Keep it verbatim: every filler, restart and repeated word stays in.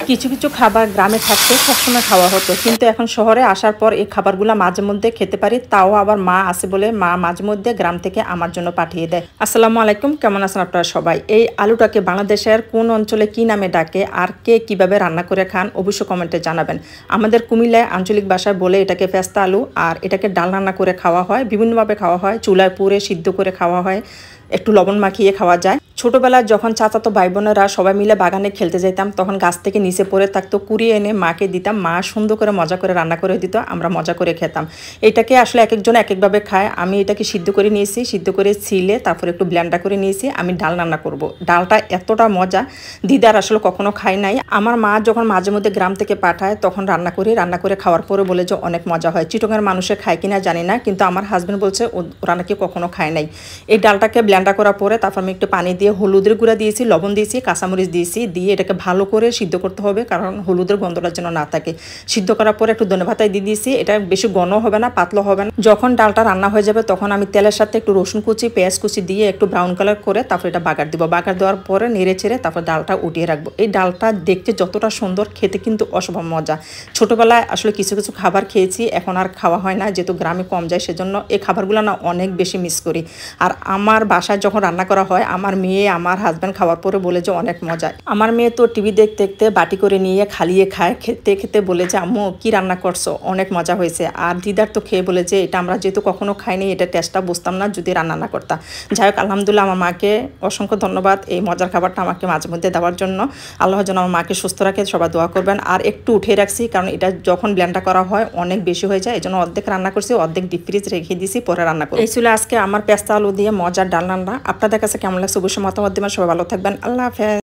কিছু কিছু খাবার গ্রামে থাকতে সবসময় খাওয়া হতো, কিন্তু এখন শহরে আসার পর এই খাবারগুলো মাঝে মধ্যে খেতে পারি। তাও আবার মা আছে বলে মা মাঝে মধ্যে গ্রাম থেকে আমার জন্য পাঠিয়ে দেয়। আসসালামু আলাইকুম, কেমন আছেন আপনারা সবাই? এই আলুটাকে বাংলাদেশের কোন অঞ্চলে কি নামে ডাকে আর কে কিভাবে রান্না করে খান অবশ্যই কমেন্টে জানাবেন। আমাদের কুমিল্লায় আঞ্চলিক ভাষায় বলে এটাকে ফেস্তা আলু, আর এটাকে ডাল রান্না করে খাওয়া হয়, বিভিন্নভাবে খাওয়া হয়। চুলায় পুড়ে সিদ্ধ করে খাওয়া হয়, একটু লবণ মাখিয়ে খাওয়া যায়। ছোটবেলায় যখন চাচাতো ভাই বোনেরা সবাই মিলে বাগানে খেলতে যেতাম, তখন গাছ থেকে নিচে পড়ে থাকতো, কুড়িয়ে এনে মাকে দিতাম। মা সুন্দর করে মজা করে রান্না করে দিত, আমরা মজা করে খেতাম। এটাকে আসলে এক একজন এক একভাবে খায়। আমি এটাকে সিদ্ধ করে নিয়েছি, সিদ্ধ করে ছিলে তারপরে একটু ব্লেন্ডার করে নিয়েছি। আমি ডাল রান্না করব। ডালটা এতটা মজা, দিদার আসলে কখনো খাই নাই। আমার মা যখন মাঝে মধ্যে গ্রাম থেকে পাঠায় তখন রান্না করি, রান্না করে খাওয়ার পরে বলে যে অনেক মজা হয়। চিটংয়ের মানুষে খায় কিনা জানি না, কিন্তু আমার হাজব্যান্ড বলছে ওরা নাকি কখনো খায় নাই। এই ডালটাকে ব্লেন্ডার করার পরে তারপর আমি একটু পানি দিয়ে হলুদের গুঁড়া দিয়েছি, লবণ দিয়েছি, কাঁচামরিচ দিয়েছি, দিয়ে এটাকে ভালো করে সিদ্ধ করতে হবে, কারণ হলুদের গন্ধটা যেন না থাকে। সিদ্ধ করার পরে একটু ধনেপাতা দিয়ে দিয়েছি। এটা বেশি ঘন হবে না, পাতলা হবে না। যখন ডালটা রান্না হয়ে যাবে তখন আমি তেলের সাথে একটু রসুন কুচি, পেঁয়াজ কুচি দিয়ে একটু ব্রাউন কালার করে তারপর এটা বাগার দিব। বাগার দেওয়ার পরে নেড়ে ছেড়ে তারপর ডালটা উঠিয়ে রাখবো। এই ডালটা দেখতে যতটা সুন্দর, খেতে কিন্তু অসম্ভব মজা। ছোটবেলায় আসলে কিছু কিছু খাবার খেয়েছি, এখন আর খাওয়া হয় না, যেহেতু গ্রামে কম যায়, সেজন্য এই খাবারগুলো না অনেক বেশি মিস করি। আর আমার বাসায় যখন রান্না করা হয়, আমার মেয়ে আমার হাজব্যান্ড খাওয়ার পরে বলে যে অনেক মজা। আমার মেয়ে তো টিভি দেখতে দেখতে বাটি করে নিয়ে খালিয়ে খায়, খেতে খেতে বলে যে আম্মু কি রান্না করছো, অনেক মজা হয়েছে। আর দিদার তো খেয়ে বলে যে এটা আমরা যেহেতু কখনো খাইনি, এটা টেস্টটা বুঝতাম না যদি রান্না না করতাম। যাই হোক, আলহামদুলিল্লাহ, আমার মাকে অসংখ্য ধন্যবাদ এই মজার খাবারটা আমাকে মাঝে মধ্যে দেওয়ার জন্য। আল্লাহ যেন আমার মাকে সুস্থ রাখে, সবাই দোয়া করবেন। আর একটু উঠিয়ে রাখছি, কারণ এটা যখন ব্লেন্ডার করা হয় অনেক বেশি হয়ে যায়, এই জন্য অর্ধেক রান্না করছি, অর্ধেক ডিপ ফ্রিজ রেখে দিয়েছি, পরে রান্না করি। এই ছিল আজকে আমার পেস্তা আলু দিয়ে মজার ডাল রান্না। আপনাদের কাছে কেমন লাগছে অবশ্যই মতামত দিবেন। সবাই ভালো থাকবেন, আল্লাহ হাফেজ।